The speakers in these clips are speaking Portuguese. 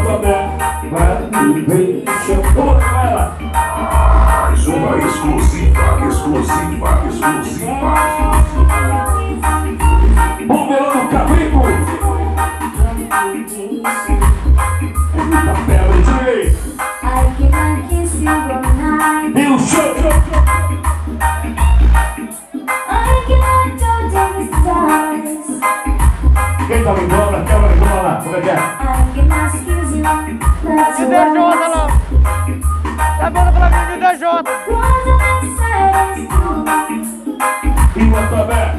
Vamos, galera. Mais uma exclusiva. Bombeando o Cabrito. Papel de Gilson. Quem tá lembrando? Quebra lá. Como é que é? DJ lá. Tá bom pra mim, DJ. E o Atabé.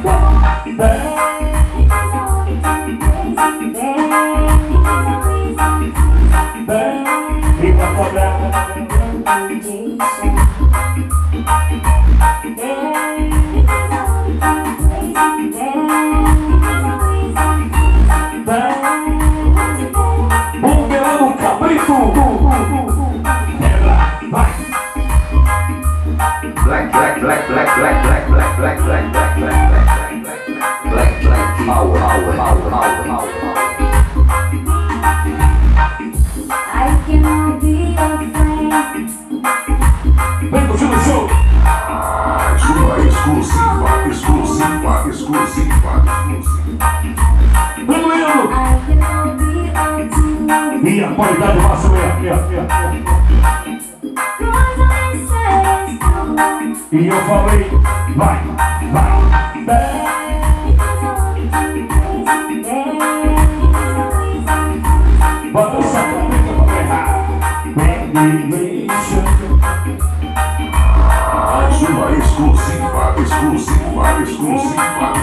E o Atabé. Bombeando o Cabrito. Vai. Black power. I cannot be your friend. Vem curtindo o show. Mais uma exclusiva. Vem doendo. I cannot be your two. E a qualidade máxima é. E eu falei, vai. Balança a cabeça pra errar. Mais uma exclusiva.